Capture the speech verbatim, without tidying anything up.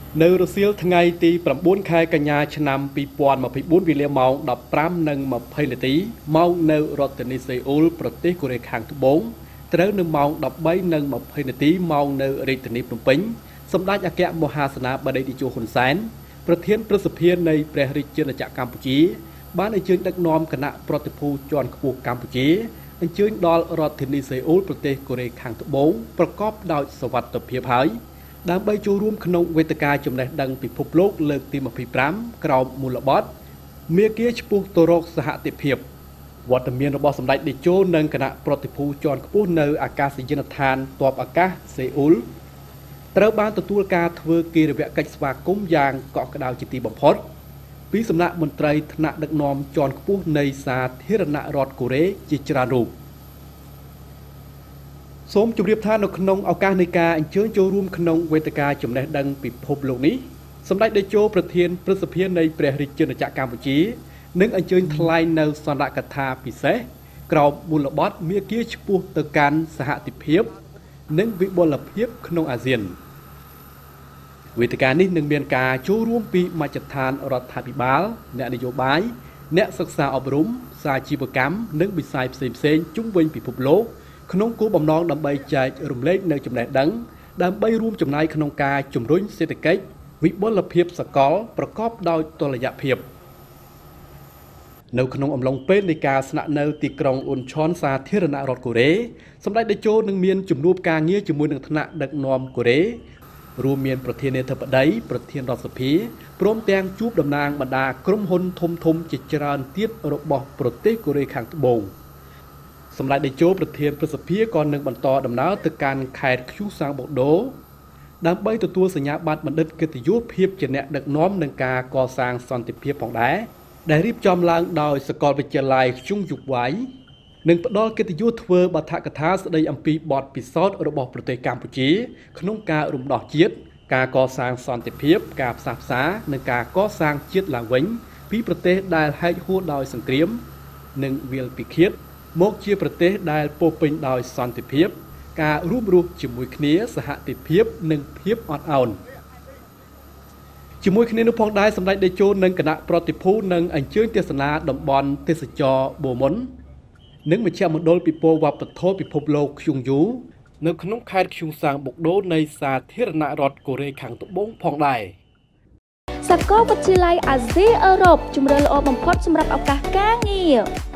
នៅរសៀលថ្ងៃទី9ខែកញ្ញាឆ្នាំពីរពាន់ម្ភៃបួនវេលាម៉ោងដប់ប្រាំនិងម្ភៃនាទីមកនៅរដ្ឋធានីសេអ៊ូលប្រទេសកូរ៉េខាងត្បូងត្រូវនៅម៉ោងដប់បីនិងម្ភៃនាទីមកនៅរាជធានីភ្នំពេញសម្ដេចអគ្គមហាសេនាបតីតេជោហ៊ុនសែនប្រធានព្រឹទ្ធសភានៃព្រះរាជាណាចក្រកម្ពុជាបានអញ្ជើញដឹកនាំគណៈប្រតិភូជាន់ខ្ពស់កម្ពុជាអញ្ជើញដល់រដ្ឋធានីសេអ៊ូលប្រទេសកូរ៉េខាងត្បូងប្រកបដោយសុវត្ថិភាពហើយដើម្បីចូលរួមក្នុងវេទិកាចំណេះដឹងពិភពលោកលើកទីម្ភៃប្រាំក្រោមមូលបត្រមាគ៌ាឆ្ពោះទៅរកសហតិភាពវត្តមានរបស់សម្ដេចតេជោនិងគណៈប្រតិភូជាន់ខ្ពស់នៅអាកាសយានដ្ឋានទ័ពអាកាសសេអ៊ូលត្រូវបានទទួលការធ្វើកិរិយាកិច្ចស្វាគមន៍យ៉ាងកក់ក្ដៅជាទីបំផុតពីសំណាក់មន្ត្រីថ្នាក់ដឹកនាំជាន់ខ្ពស់នៃសាធារណរដ្ឋកូរ៉េជាច្រើនរូបសូមជម្រាបថានៅក្នុងឱកាសនៃការអញ្ជើញចូលរួមក្នុងវេទិកាចំណេះដឹងពិភពលោកនេះសម្ដេចតេជោប្រធានព្រឹទ្ធសភានៃព្រះរាជាណាចក្រកម្ពុជានឹងអញ្ជើញថ្លែងនៅសន្និកថាពិសេសក្រោមមូលបត្រមាគ៌ាឆ្ពោះទៅកាន់សហតិភាពនិងវិបុលភាពក្នុងអាស៊ានវេទិកានេះនឹងមានការចូលរួមពីមជ្ឈដ្ឋានរដ្ឋាភិបាលអ្នកនយោបាយអ្នកសិក្សាអប់រំសាជីវកម្មនិងវិស័យផ្សេងៗជុំវិញពិភពលោកក្នុងគោលបំណងដើម្បីចែករំលែកនៅចំណេះដឹងដើម្បីរួមចំណែកក្នុងការជំរុញសេដ្ឋកិច្ចវិបុលភាពសកលប្រកបដោយតុល្យភាពនៅក្នុងអំឡុងពេលនៃការស្នាក់នៅទីក្រុងអ៊ុនឆនសាធារណរដ្ឋកូរ៉េសម្ដេចតេជោនឹងមានជំនួបការងារជាមួយនឹងថ្នាក់ដឹកនាំកូរ៉េរួមមានប្រធានាធិបតីប្រធានរដ្ឋសភាព្រមទាំងជួបតំណាងបណ្ដាក្រុមហ៊ុនធំធំជាច្រើនទៀតរបស់ប្រទេសកូរ៉េខាងត្បូងសម្ដេចតេជោប្រធានព្រឹទ្ធសភាក៏នឹងបន្តដំណើរទៅកាន់ខេត្តខ្យូសាងបូដូដើម្បីទទួលសញ្ញាបត្របណ្ឌិតកិត្តិយសភាពជាអ្នកដឹកនាំនឹងការកសាងសន្តិភាពផងដែរដែលរៀបចំឡើងដោយសាកលវិទ្យាល័យខ្ជុងយុវ័យនិងផ្ដល់កិត្តិយសធ្វើបទកថាស្ដីអំពីបទពិសោធន៍របស់ប្រទេសកម្ពុជាក្នុងការរំដោះជាតិការកសាងសន្តិភាពការផ្សះផ្សានិងការកសាងជាតិឡើងវិញពីប្រទេសដែលហែកហួរដោយសង្គ្រាមនិងវាលពិឃាតមកជាប្រទេសដែលពោរពេញដោយសន្តិភាពការរួមរស់ជាមួយគ្នាសហតិភាពនិងភាពអត់ឱនជាមួយគ្នានោះផងដែរសម្ដេចតេជោនិងគណៈប្រតិភូនឹងអញ្ជើញទស្សនាតំបន់ទេសចរបូមុននិងមជ្ឈមណ្ឌលពិព័រណ៍វប្បធម៌ពិភពលោកខ្យូងយូនៅក្នុងខេត្តខ្យូសាងបូដូនៃសាធារណរដ្ឋកូរ៉េខាងត្បូងផងដែរសាកលវិទ្យាល័យអាស៊ីអឺរ៉ុបជម្រើសល្អបំផុតសម្រាប់ឱកាសការងារ